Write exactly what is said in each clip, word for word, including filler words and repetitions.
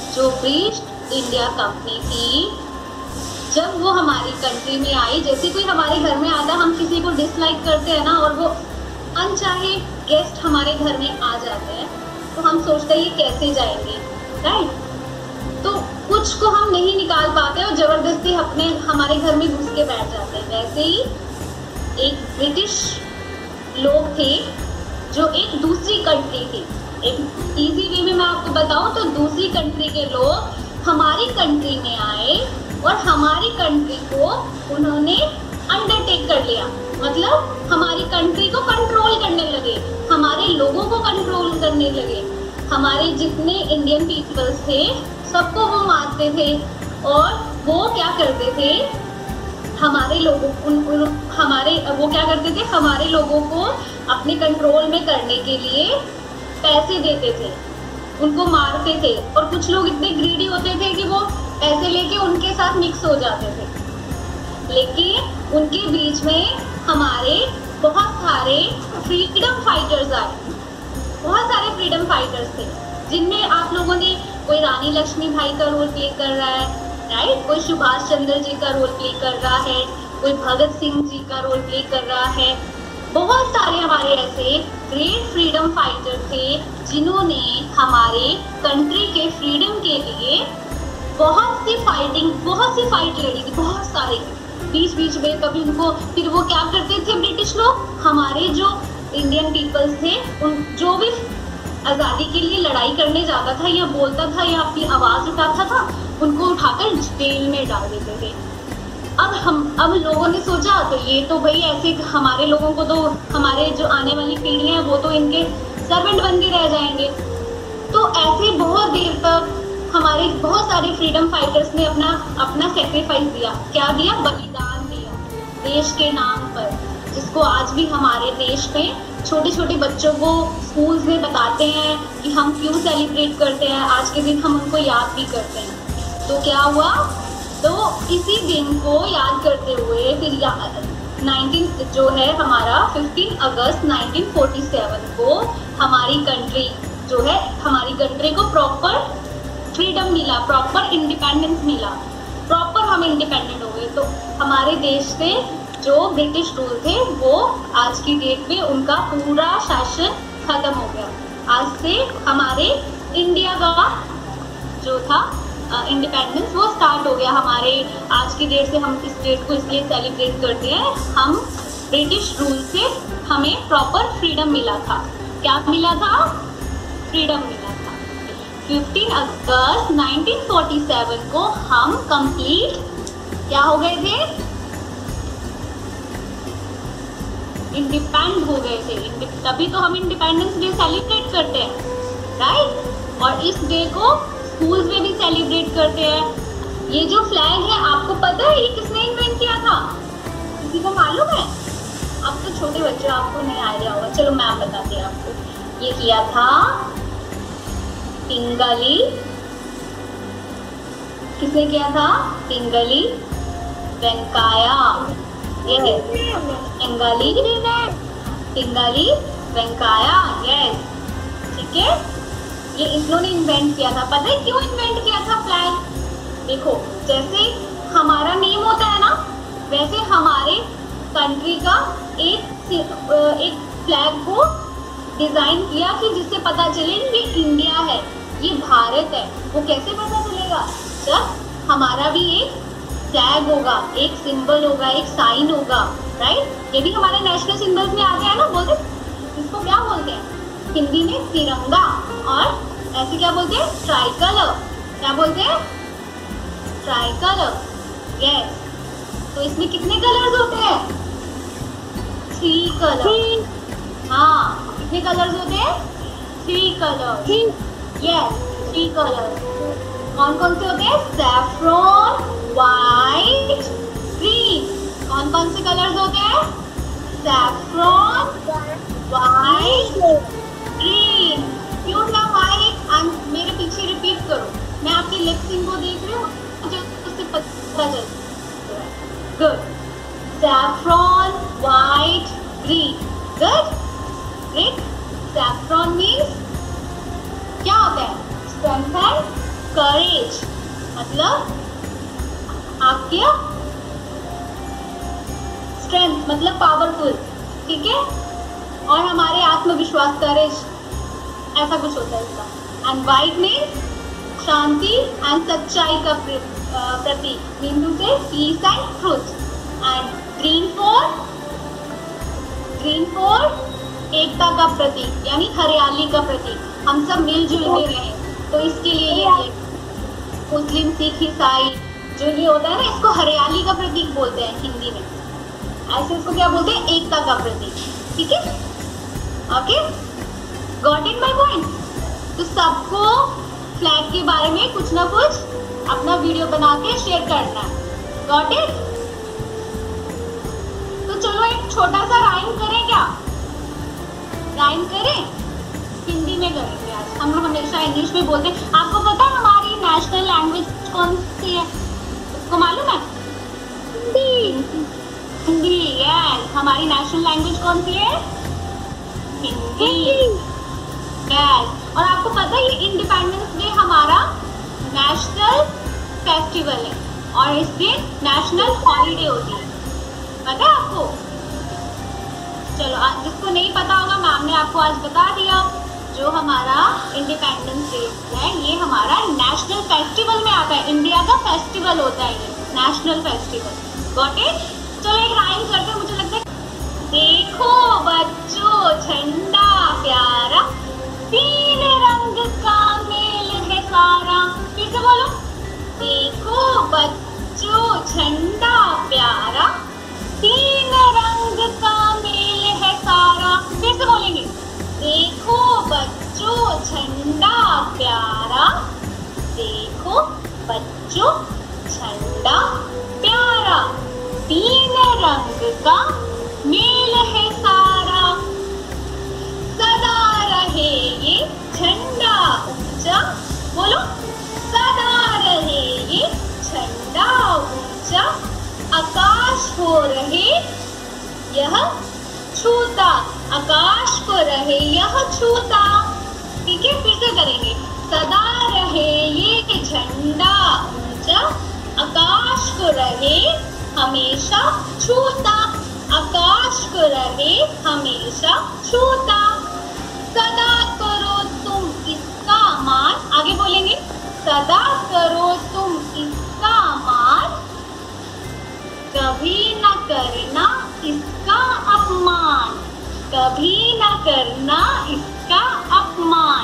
जो British India company थी, जब वो हमारी कंट्री में आई, जैसे कोई हमारे घर में आता, हम किसी को डिसलाइक करते हैं ना, और वो अनचाहे गेस्ट हमारे घर में आ जाते हैं, तो हम सोचते हैं ये कैसे जाएंगे, राइट। तो कुछ को हम नहीं निकाल पाते और जबरदस्ती अपने हमारे घर में घुस के बैठ जाते हैं। वैसे ही एक ब्रिटिश लोग थे जो एक दूसरी कंट्री थी, एक इजी वे में मैं आपको बताऊं तो दूसरी कंट्री के लोग हमारी कंट्री में आए और हमारी कंट्री को उन्होंने अंडरटेक कर लिया, मतलब हमारी कंट्री को कंट्रोल करने लगे, हमारे लोगों को कंट्रोल करने लगे। हमारे जितने इंडियन पीपल्स थे सबको वो मारते थे और वो क्या करते थे, हमारे लोगों उन, उन हमारे वो क्या करते थे हमारे लोगों को अपने कंट्रोल में करने के लिए पैसे देते थे, उनको मारते थे। और कुछ लोग इतने ग्रीडी होते थे कि वो पैसे लेके उनके साथ मिक्स हो जाते थे। लेकिन उनके बीच में हमारे बहुत सारे फ्रीडम फाइटर्स आए, बहुत सारे फ्रीडम फाइटर्स थे, जिनमें आप लोगों ने, कोई रानी लक्ष्मीबाई का रोल प्ले कर रहा है, राइट, कोई सुभाष चंद्र जी का रोल प्ले कर रहा है, कोई भगत सिंह जी का रोल प्ले कर रहा है। बहुत सारे हमारे ऐसे ग्रेट फ्रीडम फाइटर थे जिन्होंने हमारे कंट्री के फ्रीडम के लिए बहुत सी फाइटिंग बहुत सी फाइट लड़ी थी, बहुत सारे। बीच बीच में कभी उनको, फिर वो क्या करते थे ब्रिटिश लोग, हमारे जो इंडियन पीपल्स थे, उन जो भी आज़ादी के लिए लड़ाई करने जाता था या बोलता था या अपनी आवाज़ उठाता था, उनको उठाकर जेल में डाल देते थे। अब हम अब लोगों ने सोचा तो ये तो भाई ऐसे हमारे लोगों को, तो हमारे जो आने वाली पीढ़ियाँ हैं वो तो इनके सर्वेंट बन के रह जाएंगे। तो ऐसे बहुत देर तक हमारे बहुत सारे फ्रीडम फाइटर्स ने अपना अपना सेक्रीफाइस दिया। क्या दिया? बलिदान दिया देश के नाम पर, जिसको आज भी हमारे देश में छोटे छोटे बच्चों को स्कूल्स में बताते हैं कि हम क्यों सेलिब्रेट करते हैं, आज के दिन हम उनको याद भी करते हैं। तो क्या हुआ, तो इसी दिन को याद करते हुए फिर नाइनटीन जो है हमारा फिफ्टीन अगस्त नाइनटीन फोर्टी सेवन को हमारी कंट्री जो है, हमारी कंट्री को प्रॉपर फ्रीडम मिला, प्रॉपर इंडिपेंडेंस मिला, प्रॉपर हम इंडिपेंडेंट हो गए। तो हमारे देश से जो ब्रिटिश रूल थे वो आज की डेट में उनका पूरा शासन खत्म हो गया। आज से हमारे इंडिया का जो था इंडिपेंडेंस वो स्टार्ट हो गया। हमारे आज की डेट से हम इस डेट को इसलिए सेलिब्रेट करते हैं, हम ब्रिटिश रूल से हमें प्रॉपर फ्रीडम मिला था। क्या मिला था? फ्रीडम मिला था। फिफ्टीन अगस्त नाइनटीन फोर्टी सेवन को हम कंप्लीट क्या हो गए थे? इंडिपेंडेंट हो गए थे। तभी तो हम इंडिपेंडेंस डे सेलिब्रेट करते हैं, राइट। और इस डे को स्कूल्स में भी सेलिब्रेट करते हैं। ये जो फ्लैग है, आपको पता है ये किसने इन्वेंट किया था? किसी को मालूम है? आप तो छोटे बच्चे, आपको नहीं आइडिया होगा, चलो मैं बताती हूँ आपको। ये किया था पिंगली। किसने किया था? पिंगली वेंकैया। ये है पिंगली पिंगली वेंकैया, यस, ठीक है। ये इन्होंने इन्वेंट किया था। पता है क्यों इन्वेंट किया था फ्लैग? देखो, जैसे हमारा नेम होता है ना, वैसे हमारे कंट्री का एक एक फ्लैग को डिजाइन किया कि जिससे पता चले ये इंडिया है, ये भारत है। वो कैसे पता चलेगा? जब हमारा भी एक फ्लैग होगा, एक सिंबल होगा, एक साइन होगा, राइट। ये भी हमारे नेशनल सिंबल्स में आते हैं ना। बोलते इसको क्या बोलते हैं हिंदी में? तिरंगा। और ऐसे क्या बोलते हैं? ट्राइकलर। क्या बोलते हैं? Tricolour, yes. तो इसमें कितने कलर्स होते हैं? Three colour. हाँ, कितने कलर्स होते हैं? Three colours, yes, three colours. कौन कौन से होते हैं? Saffron, white, green. कौन कौन से कलर्स होते हैं? Saffron, white, green. क्यों ना वाइट? मेरे पीछे रिपीट करो, मैं आपकी लिपसिंग को देख रही हूँ, मुझे उससे पता चल। Good. Saffron, white, green, good, great. Saffron means क्या होता है? स्ट्रेंथ एंड करेज मतलब आपकी स्ट्रेंथ मतलब पावरफुल, ठीक है। और हमारे आत्मविश्वास करेज ऐसा कुछ होता है इसका। एंड वाइट मीन्स शांति एंड सच्चाई का प्रतीक, मीन से peace and truth. And green for green for एकता का प्रतीक यानी हरियाली का प्रतीक, हम सब मिलजुल के रहें, तो इसके लिए ये मुस्लिम सिख ईसाई जो ये होता है ना, इसको हरियाली का प्रतीक बोलते हैं हिंदी में, ऐसे इसको क्या बोलते हैं, एकता का प्रतीक, ठीक है। Okay, got it my point. तो सबको फ्लैग के बारे में कुछ ना कुछ अपना वीडियो बना के शेयर करना है, गॉट इट। तो चलो एक छोटा सा राइम करें, क्या राइम करें, हिंदी में करेंगे आज। हम लोग हमेशा इंग्लिश में बोलते हैं। आपको पता है हमारी नेशनल लैंग्वेज कौन सी है, उसको मालूम है? हिंदी। हिंदी, यस। हमारी नेशनल लैंग्वेज कौन सी है? हिंदी, यस। और आपको पता है ये इंडिपेंडेंस डे हमारा नेशनल फेस्टिवल है और इस दिन नेशनल हॉलीडे होती है, पता है आपको? चलो, जिसको नहीं पता होगा मैम ने आपको आज बता दिया। जो हमारा इंडिपेंडेंस डे है ये हमारा नेशनल फेस्टिवल में आता है, इंडिया का फेस्टिवल होता है ये, नेशनल फेस्टिवल, गॉट इट। चलो एक राइम करते हैं, मुझे लगता है। देखो बच्चों झंडा प्यारा, तीन रंग का मेल है सारा। फिर से बोलो, देखो बच्चों झंडा प्यारा, तीन रंग का मेल है सारा। फिर से बोलेंगे, देखो बच्चों झंडा प्यारा, देखो बच्चों झंडा प्यारा, तीन रंग का मेल है सारा, सदा रहे ये झंडा ऊंचा। बोलो, सदा रहे ये झंडा ऊंचा, आकाश को रहे यह छूता, आकाश को रहे यह छूता, ठीक है। फिर से करेंगे, सदा रहे ये झंडा ऊंचा, आकाश को रहे हमेशा छूता, आकाश को रहे हमेशा छूता, सदा करो तुम इसका मान। आगे बोलेंगे, सदा करो तुम इसका मान, कभी न करना इसका अपमान, कभी न करना इसका अपमान।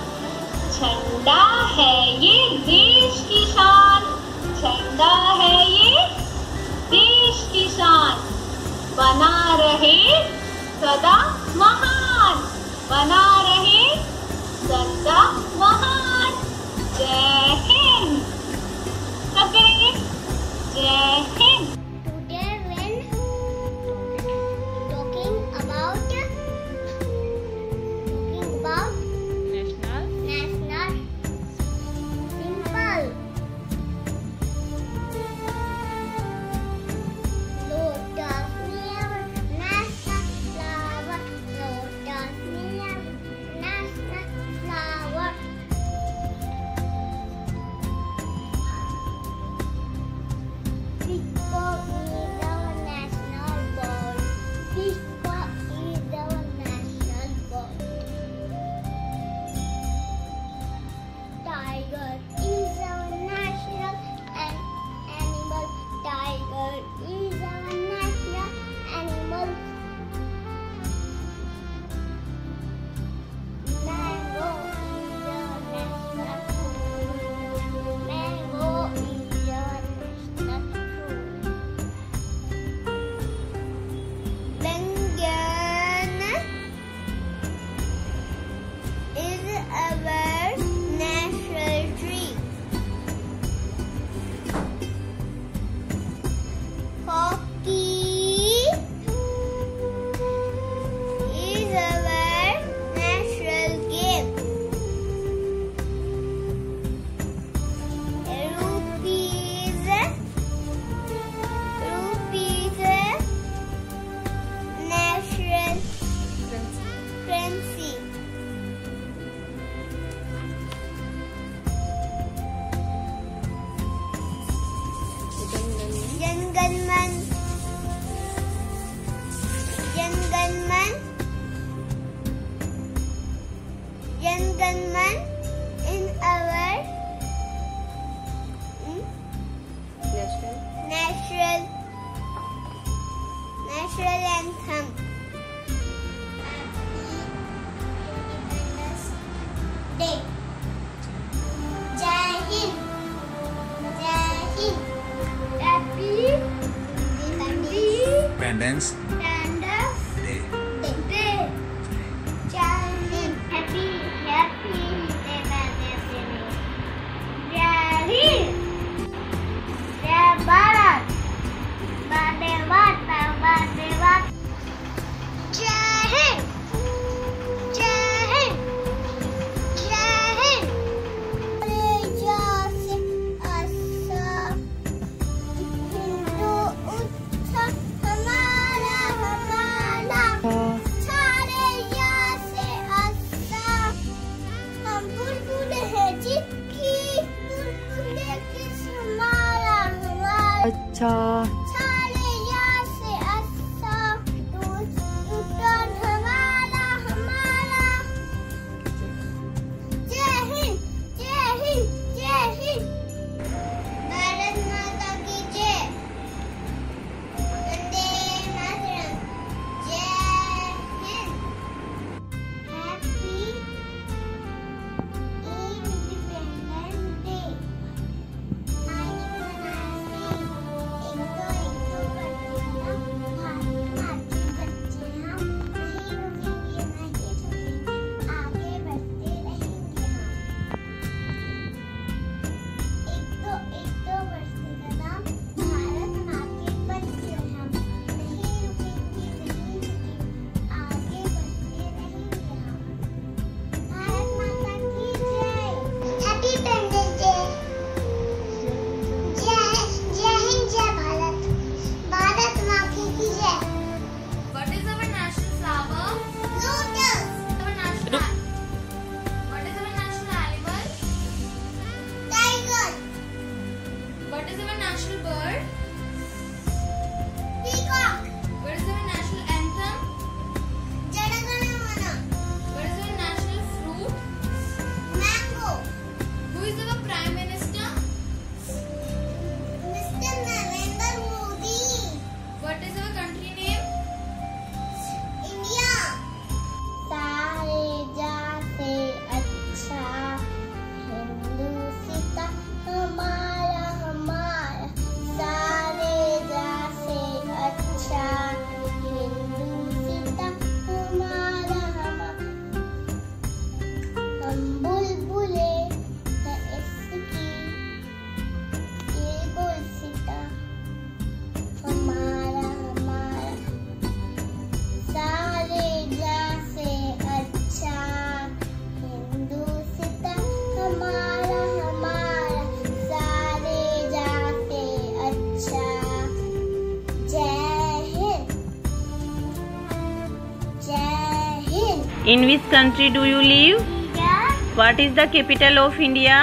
झंडा है ये देश की शान, झंडा है ये देश की शान, बना रहे सदा महान, बना रहे सदा महान। जय हिंद। सब करेंगे, जय Hind. environment in our hmm? Natural. natural natural anthem. Day. Jai Hind. Jai Hind. Happy Independence Independence Day. Day. Jai Hind. Happy Happy Independence Day. Jai Hind. Jai Bharat. Vande Mataram. Vande Mataram. Jai Hind. Jai Hind. Jai Hind. अच्छा In which country do you live? India. What is the capital of India?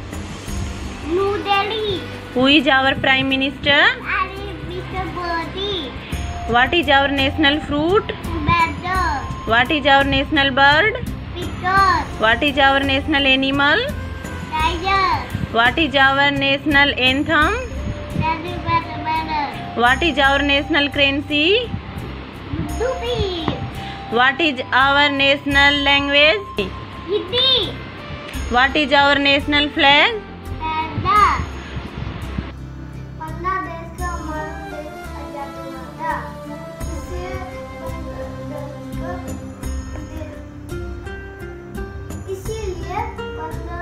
New Delhi. Who is our Prime Minister? Ali Mister Modi. What is our national fruit? Tomato. What is our national bird? Peacock. What is our national animal? Tiger. What is our national anthem? Daddy Better Better. What is our national currency? Dupi. What is our national language? Hindi. What is our national flag? Panda. Bangladesh का हमारा देश आजाद हुआ था। इसे इसीलिए पंद्रह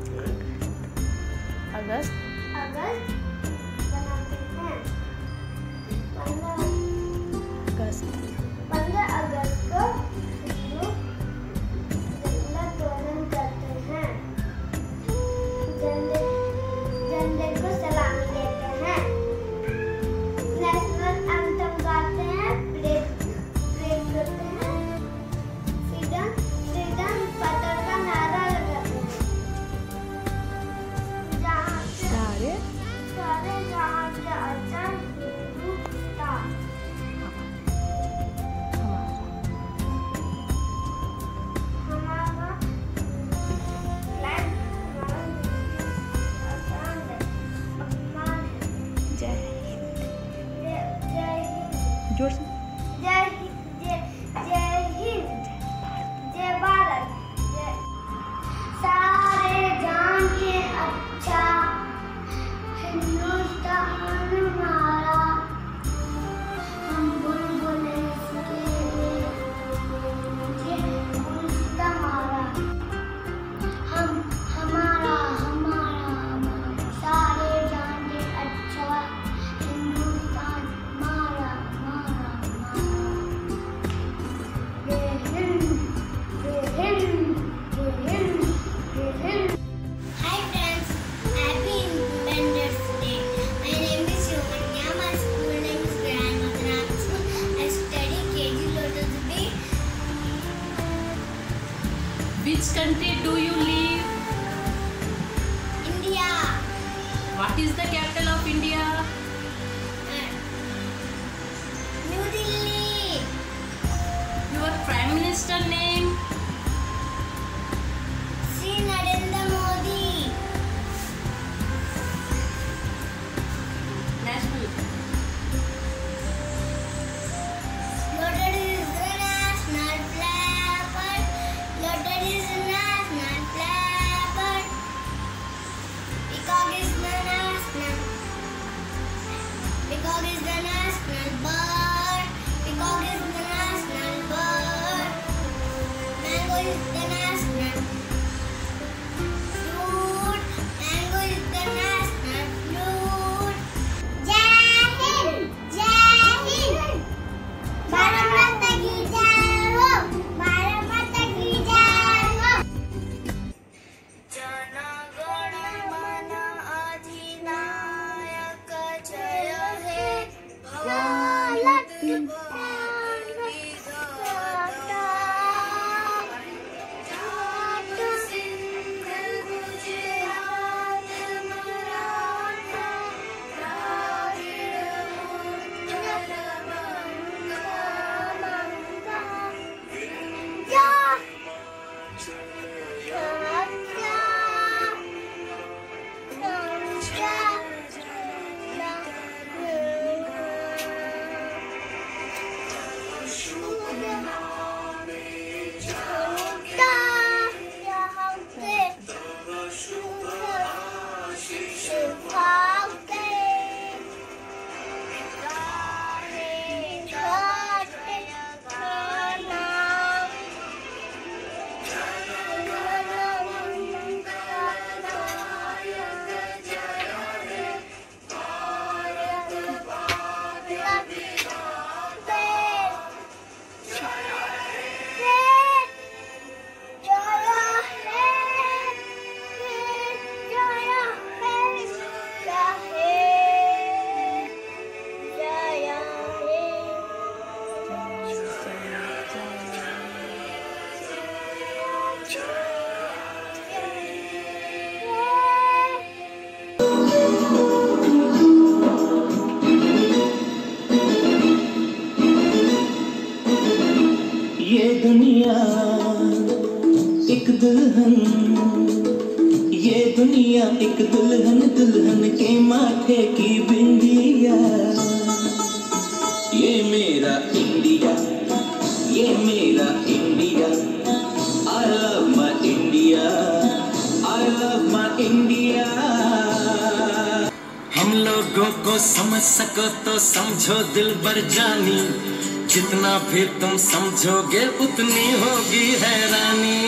अगस्त अगस्त बनाते हैं। पंद्रह अगस्त पंद्रह अगस्त को लोग झंडा तोलन करते हैं। Which country do you live? India. What is the capital of India? New Delhi. Your Prime Minister name? Sri Narendra Modi. National. Loaded is the national flag. Loaded is the national flag. Peacock is the national. Peacock is the national bird. Peacock is the national bird. Mango is the national fruit. Mango is the national fruit. Jai Hind! Jai Hind! Bharat माता की जय हो! भारत माता की जय हो! जन गण मन अधिनायक जय हे भारत विधाता। जाट सिंध गुजरात मराठा द्राविड़ उत्कल बंगा गंगा विंध्या ये दुनिया एक दुल्हन, ये दुनिया एक दुल्हन, दुल्हन के माथे की बिंदिया। ये मेरा इंडिया, ये मेरा India. I love my India, I love my India। हम लोगों को समझ सको तो समझो दिल भर जानी, जितना भी तुम समझोगे उतनी होगी हैरानी।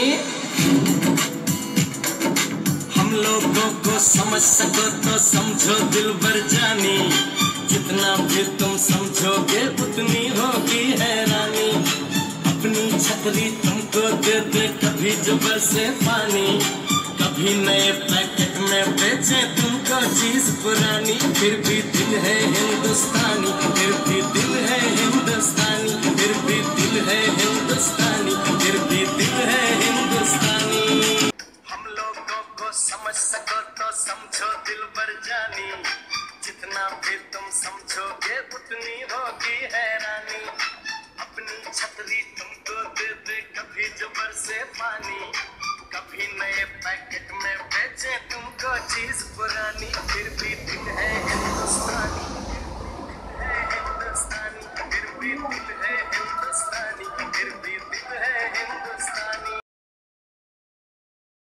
हम लोगों को समझ सको तो समझो दिल भर जानी, जितना भी तुम समझोगे उतनी होगी हैरानी। अपनी छतरी तुमको दे दे कभी जुबर से पानी, कभी नए पैकेट में बेचे तुमको चीज पुरानी। फिर भी दिल है हिंदुस्तानी, फिर भी दिल है हिंदुस्तानी, फिर भी दिल है हिंदुस्तानी, फिर भी दिल है हिंदुस्तानी। हम लोगों को समझ सको तो समझो दिल भर जानी, जितना भी तुम समझोगे उतनी होगी हैरानी। अपनी छतरी तुमको दे दे कभी जुबर से पानी, कभी नए पैकेट में बेचे तुमको चीज पुरानी। फिर भी दिल है हिंदुस्तानी, है हिंदुस्तानी, फिर भी दिल